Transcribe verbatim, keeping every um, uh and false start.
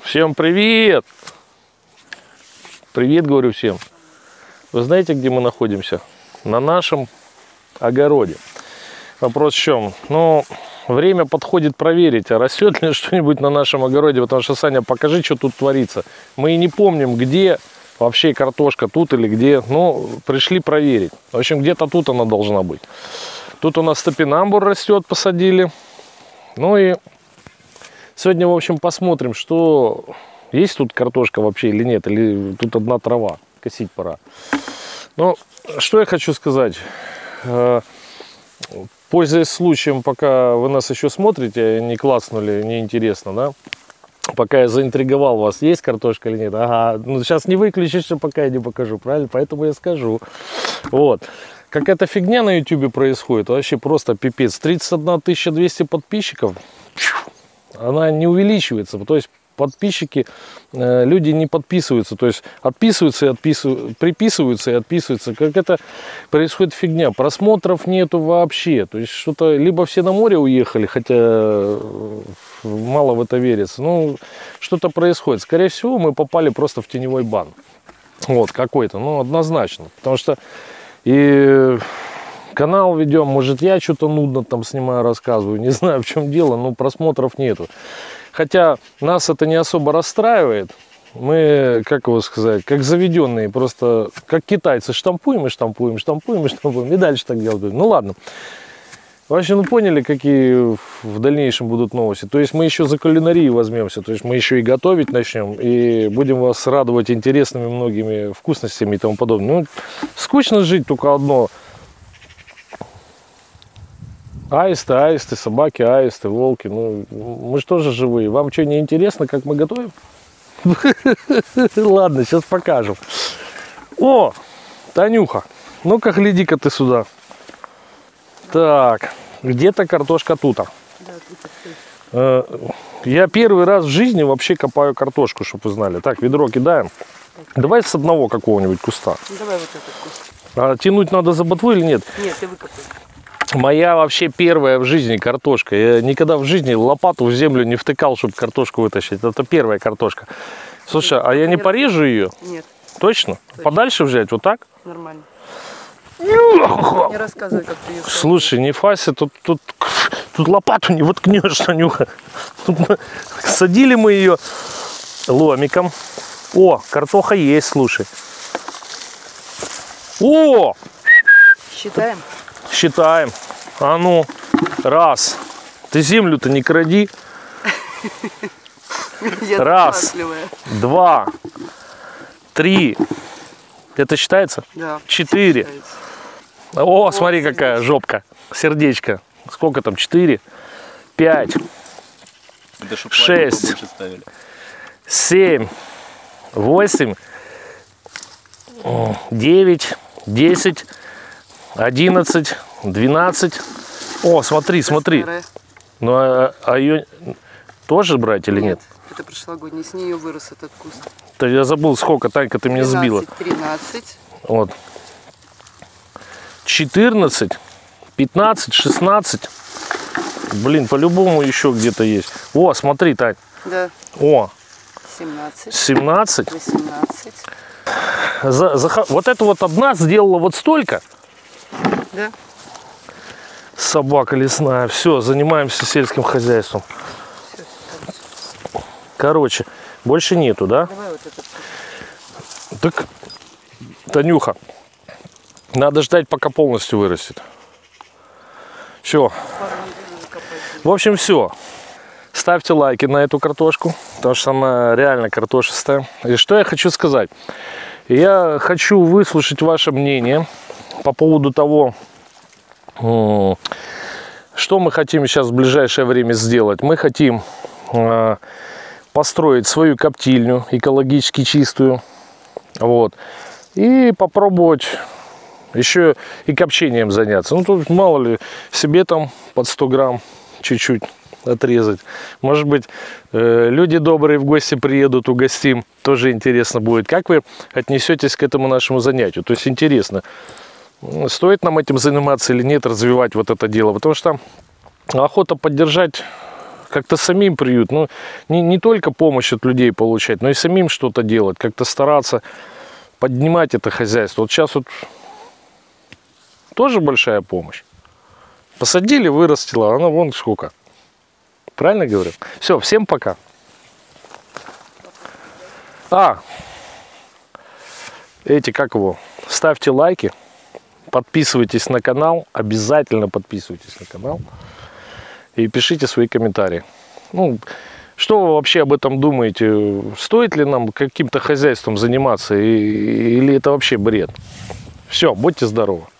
Всем привет! Привет, говорю всем. Вы знаете, где мы находимся? На нашем огороде. Вопрос в чем? Ну, время подходит проверить, а растет ли что-нибудь на нашем огороде. Потому что, Саня, покажи, что тут творится. Мы и не помним, где вообще картошка, тут или где. Ну, пришли проверить. В общем, где-то тут она должна быть. Тут у нас топинамбур растет, посадили. Ну и сегодня, в общем, посмотрим, что есть тут картошка вообще или нет, или тут одна трава, косить пора. Ну, что я хочу сказать. Пользуясь случаем, пока вы нас еще смотрите, не класснули, не интересно, да? Пока я заинтриговал вас, есть картошка или нет. Ага, ну сейчас не выключишь, пока я не покажу, правильно? Поэтому я скажу. Вот. Какая-то фигня на ютубе происходит, вообще просто пипец. тридцать одна тысяча двести подписчиков, она не увеличивается. То есть подписчики, э, люди не подписываются, то есть отписываются и отписываются, приписываются и отписываются. Как это происходит фигня. Просмотров нету вообще. То есть что-то, либо все на море уехали, хотя мало в это верится. Ну, что-то происходит. Скорее всего, мы попали просто в теневой бан. Вот, какой-то, ну, однозначно. Потому что и канал ведем, может, я что-то нудно там снимаю, рассказываю, не знаю, в чем дело, но просмотров нету. Хотя нас это не особо расстраивает. Мы, как его сказать, как заведенные, просто как китайцы, штампуем и штампуем, штампуем и штампуем, и дальше так делать. Ну ладно. Вообще, ну поняли, какие в дальнейшем будут новости. То есть мы еще за кулинарию возьмемся, то есть мы еще и готовить начнем, и будем вас радовать интересными многими вкусностями и тому подобное. Ну, скучно жить, только одно. Аисты, аисты, собаки, аисты, волки. Ну, мы же тоже живые. Вам что, не интересно, как мы готовим? Ладно, сейчас покажем. О, Танюха, ну-ка, гляди-ка ты сюда. Так, где-то картошка тута. Я первый раз в жизни вообще копаю картошку, чтобы вы знали. Так, ведро кидаем. Давай с одного какого-нибудь куста. Давай вот этот куст. А тянуть надо за ботву или нет? Нет, ты выкопай. Моя вообще первая в жизни картошка. Я никогда в жизни лопату в землю не втыкал, чтобы картошку вытащить. Это первая картошка. Слушай, а я не порежу ее? Нет. Точно? Точно. Подальше взять? Вот так? Нормально. Не рассказывай, как ты ее. Слушай, не фася, тут, тут, тут лопату не воткнешь, Танюха. Тут садили мы ее ломиком. О, картоха есть, слушай. О! Считаем? Считаем. А ну, раз. Ты землю-то не кради. Раз, два, три. Это считается? Да. Четыре. О, О, смотри, сердечко. Какая жопка. Сердечко. Сколько там? Четыре, пять, да, шесть, семь, восемь, девять, десять, одиннадцать, двенадцать. О, смотри, смотри. Ну, а, а ее тоже брать или нет? Нет, это прошлогодний. С нее вырос этот куст. Да я забыл, сколько, Танька, ты меня сбила. тринадцать. Вот. четырнадцать, пятнадцать, шестнадцать. Блин, по-любому еще где-то есть. О, смотри, Тань. Да. О. семнадцать. семнадцать. восемнадцать. За, за, вот это вот одна сделала вот столько. Да. Собака лесная. Все, занимаемся сельским хозяйством. Все, короче, больше нету, да? Давай вот этот. Так, Танюха, надо ждать, пока полностью вырастет. Все. В общем, все. Ставьте лайки на эту картошку, потому что она реально картошистая. И что я хочу сказать? Я хочу выслушать ваше мнение по поводу того, что мы хотим сейчас в ближайшее время сделать. Мы хотим построить свою коптильню, экологически чистую. Вот. И попробовать еще и копчением заняться. Ну, тут мало ли, себе там под сто грамм чуть-чуть отрезать. Может быть, люди добрые в гости приедут, угостим. Тоже интересно будет. Как вы отнесетесь к этому нашему занятию? То есть интересно, стоит нам этим заниматься или нет, развивать вот это дело. Потому что охота поддержать как-то самим приют. Ну, не, не только помощь от людей получать, но и самим что-то делать, как-то стараться поднимать это хозяйство. Вот сейчас вот тоже большая помощь. Посадили, вырастила, она вон сколько. Правильно говорю? Все, всем пока. А, эти, как его, ставьте лайки, подписывайтесь на канал, обязательно подписывайтесь на канал и пишите свои комментарии. Ну, что вы вообще об этом думаете? Стоит ли нам каким-то хозяйством заниматься или это вообще бред? Все, будьте здоровы.